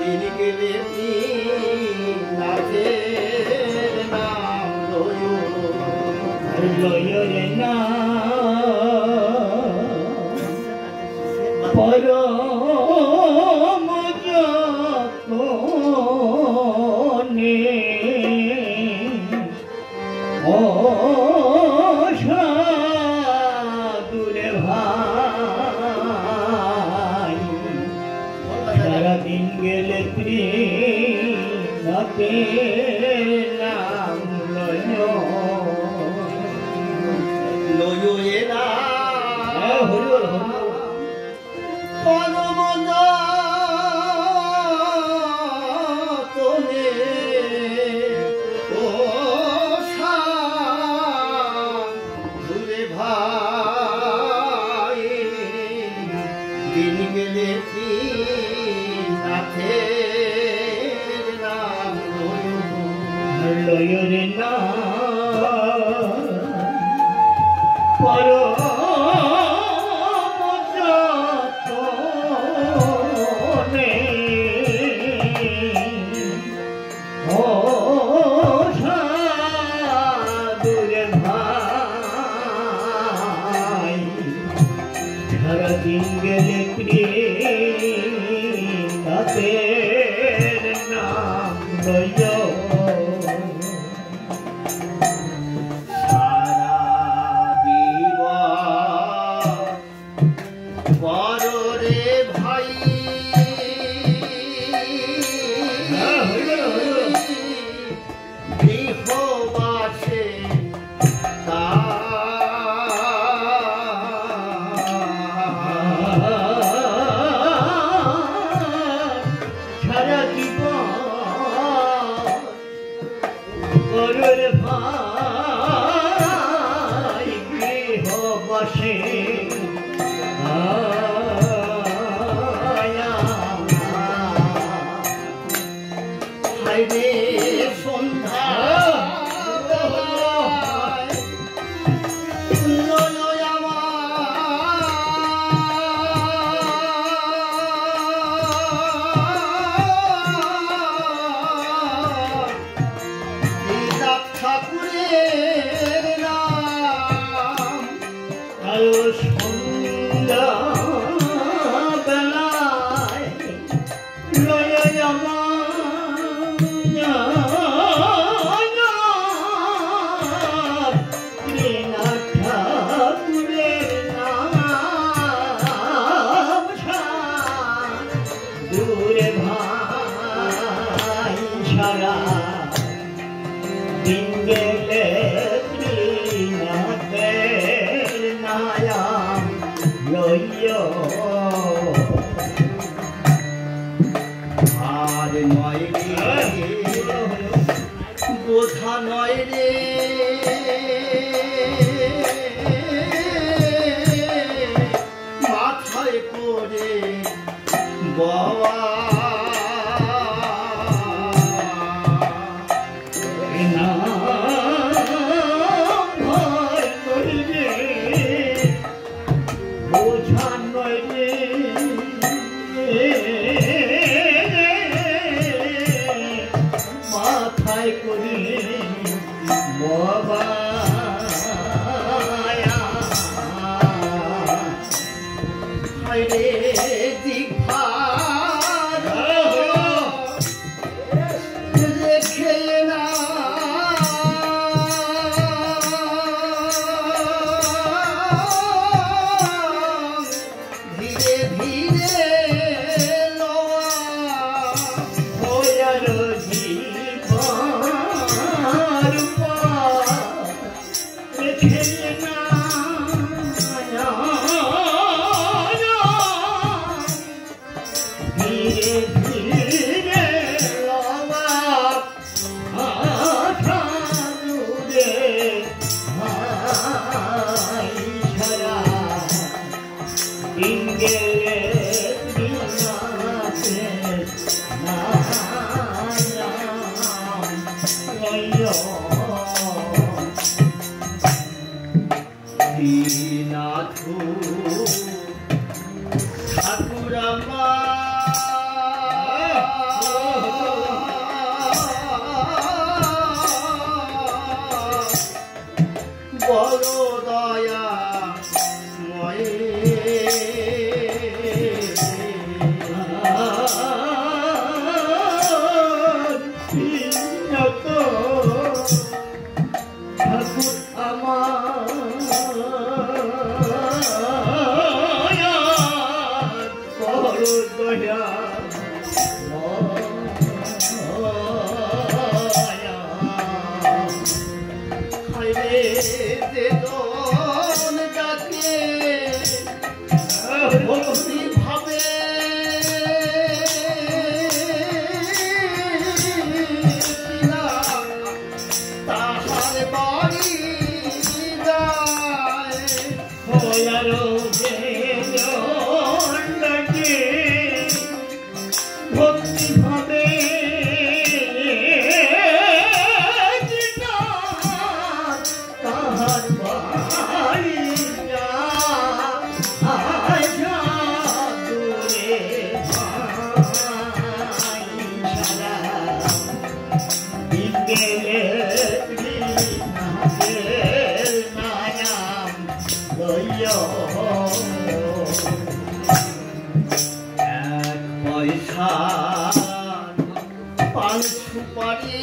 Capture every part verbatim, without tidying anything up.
দিন গেলে নাথের নাম লয় লয় রে না পরম যতনে ও সাধুরে ভাই সারাদিন গেলে নাথের নাম লয় লয় না হরিবল পরম যতনে ও সাধুরে ভাই দিন গেলে নাথের নাম লয় রে না পরম যতনে ও সাধুরে ভাই সারাদিন গেলে নাথের নাম লয় ভাই গৃহ বসে হাইরে সন্ধ্যা ঠাকুরের নাম আলো সন্ধ্যা বেলায় লয় আমার ঠাকুরের নাম দূরে ভাই সারা দিন গেলে নাথের নাম লয় আর নয় রে বোঝা নয় রে মাথায় করে বাবা মাথায় করে বাবা হায়রে দীঘা রেখে না ধীরে ধীরে Ingele দয়া হাইরে যে দন ডাকে ভক্তি ভাবে তাহার বাড়ি যায় হয়ারো যে দন ডাকে ভক্তি ভাবে তাহার বাড়ি যায় দূরে ভাই সারা বিকেলে নায়াম লইয়া এক পয়সা পান সুপারি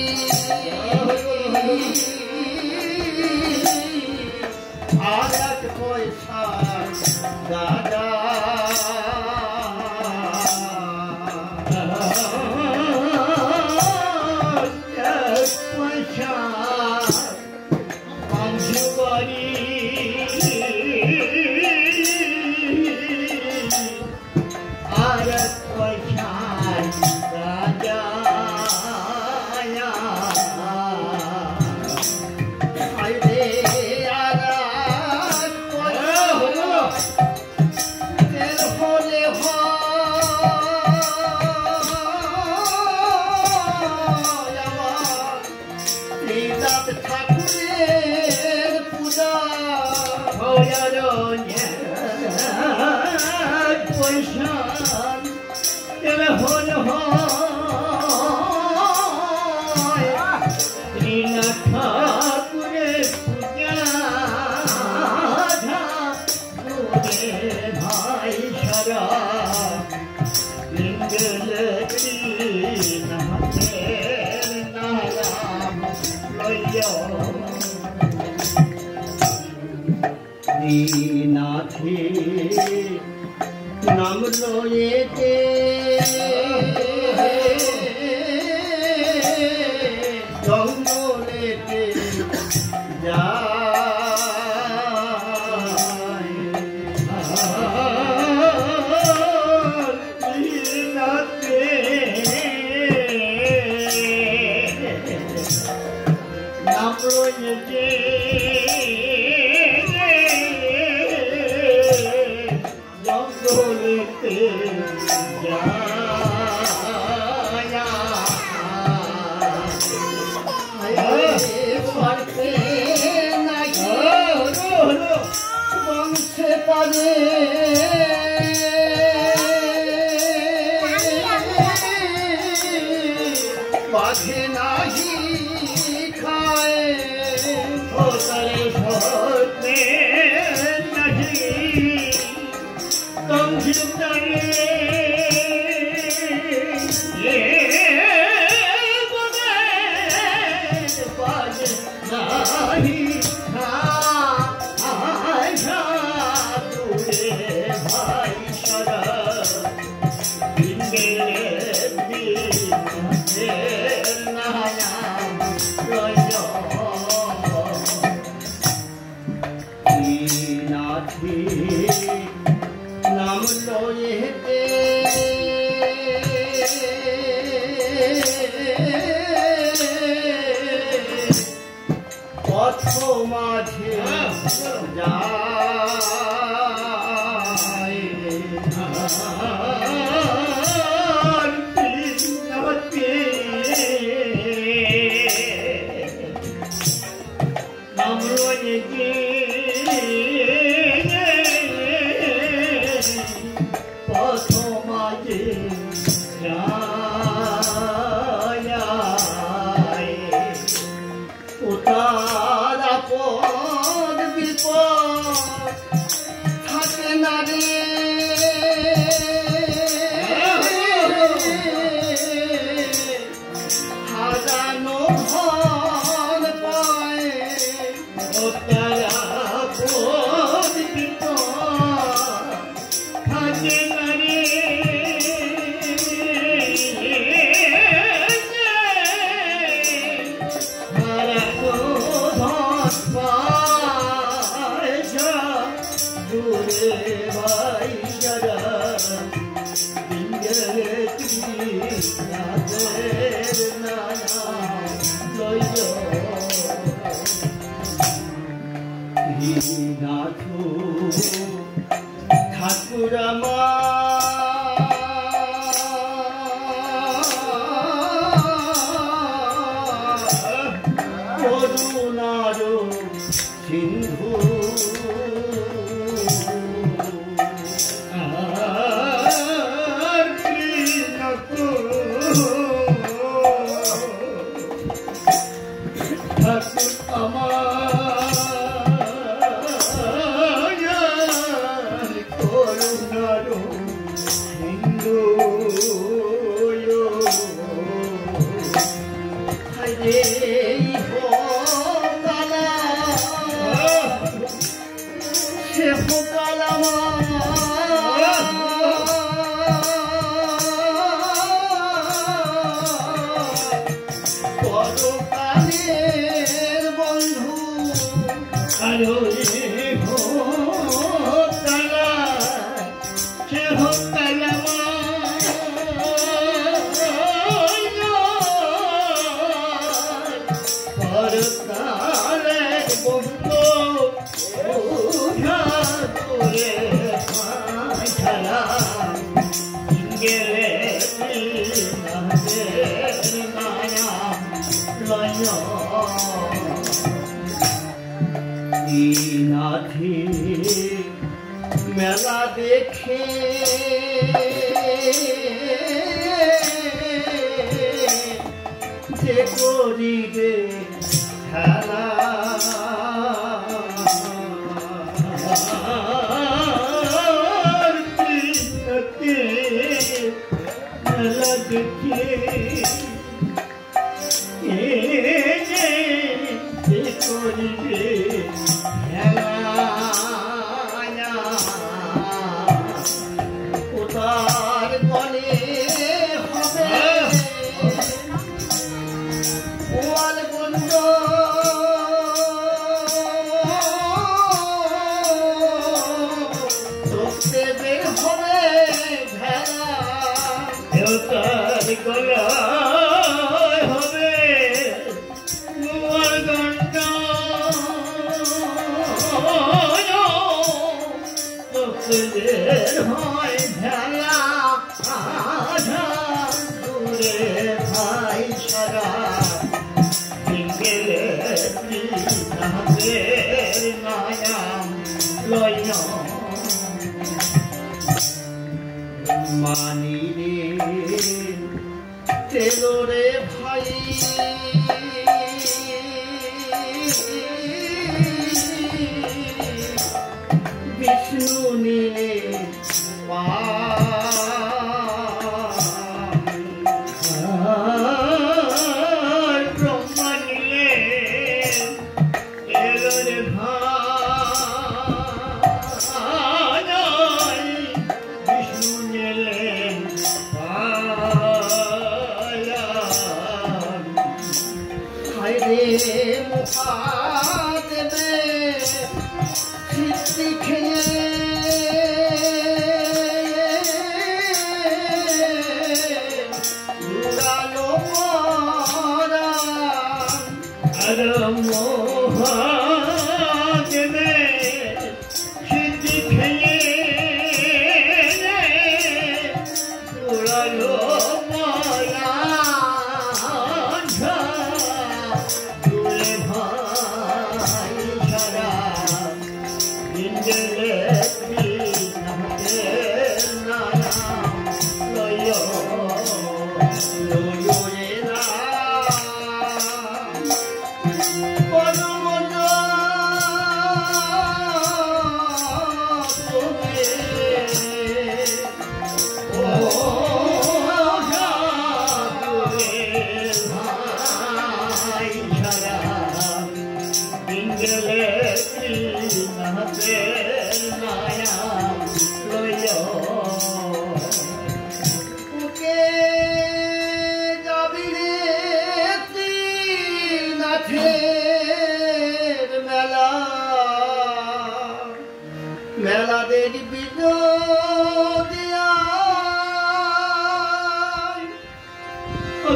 আর এক পয়সা দাদা এক পয়সা পান সুপারি আর এক পয়সা দাদা হাইরে আর এক পয়সা তেল হলে হয় আমার শ্রীনাথ ঠাকুরের পূজা হয়ার এক পয়সা তেল হল হয় শ্রীনাথ ঠাকুরের পূজা ঠাকুরের ভাই সারা লিঙ্গলক্ষ্মী নাথের নাম লইয়া নাথে নাম লয়েতে জঙ্গলেতে যায় নাথে নাম লয়েতে জঙ্গলেতে যায় নাকি বংশে পারে বাঘে নাহি খায় ওতারে সত্যে নাহি কমঝিতারে এ বনে বাঘে নাহি খায় দূরে ভাই সারা নাম লয়েতে পথ মাঝে যায় নাম লয়েতে পথ মাঝে যায় উতার আপদ বিপদ থাকে না রে হারানো ধন পায় উতার আপদ বিপদ থাকে না রে বিঙ্গেলে ত্রিনাথের নাম লইয়া নাথ ঠাকুর করুণার সিন্ধু ঠাকুর আমার করুণার সিন্ধু হরে সে ফোকালামা পরকালের বন্ধু আরো রে হোকালা সে হোকালামা পরকালের বন্ধু নাথে মেলা দেখে যে করিবে খেলা মেলা দেখে যে করিবে তার বলে হবে ওয়াল বন্ধ চোখতে বের হবে ভেড়া তার গলায় হবে ওয়াল গন্ড চোখতে বের হয় ভেড়া দূরে ভাই সারা বিঙ্গেলে ত্রিনাথের নাম লইয়া মানি রে তেলো রে ভাই বিষ্ণু নীলে ব্রহ্মা নীলে এলো রে ভাই বিষ্ণু নীলে হায় রে মহাদেবে সিদ্ধি খেয়ে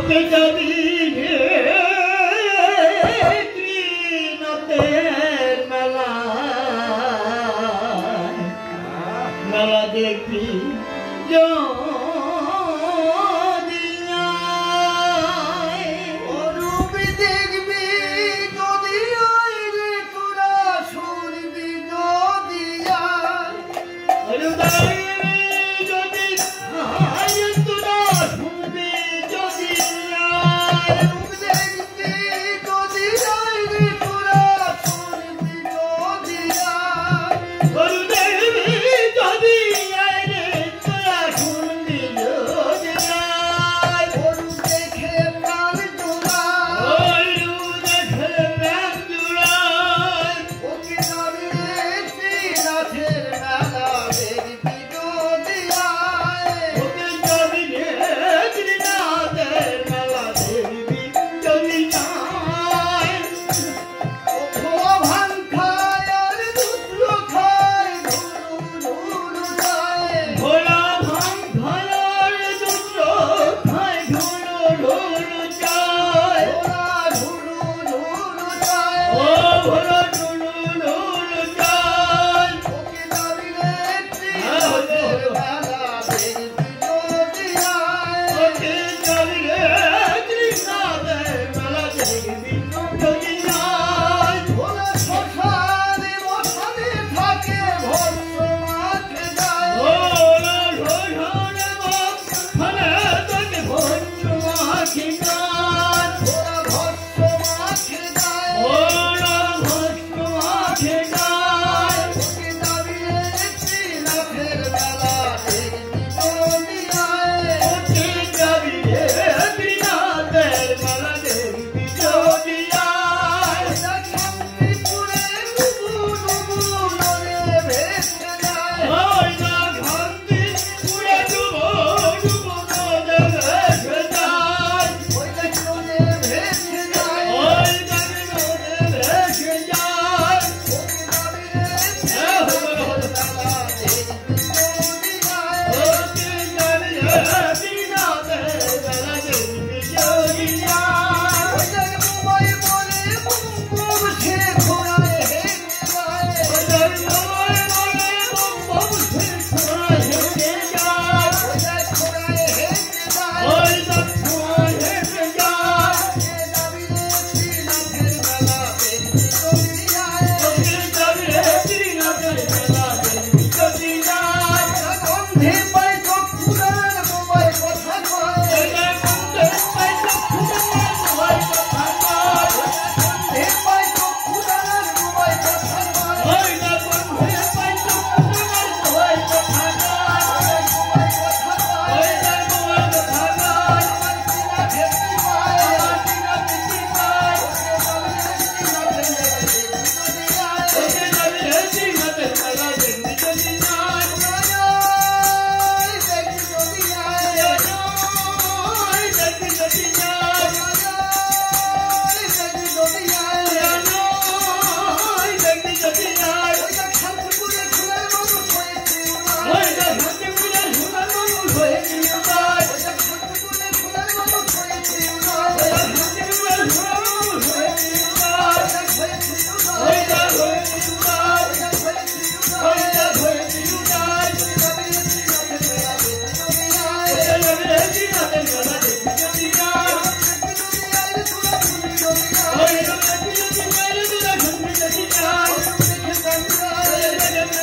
ওকে যাবি রে ত্রিনাথের মেলা মেলা দেখবি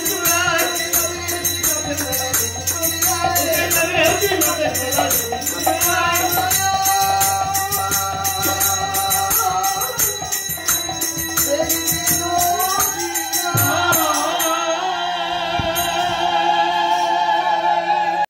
Thank you.